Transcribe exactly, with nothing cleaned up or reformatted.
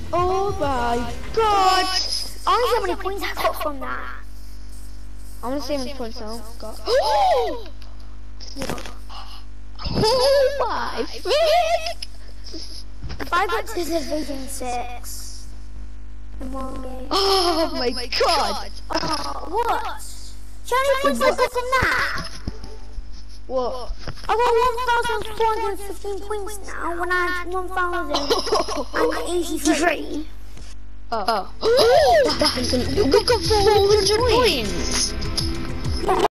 Oh my god! I want to see how many points I got from that. I want to see how many points I got. Oh my frick! If I got to Division six in one game. Oh my god! Oh, what? How many points I got from that? What? I got one thousand four hundred fifteen points now when I had one thousand eighty-three. Oh. Oh. You got four hundred points!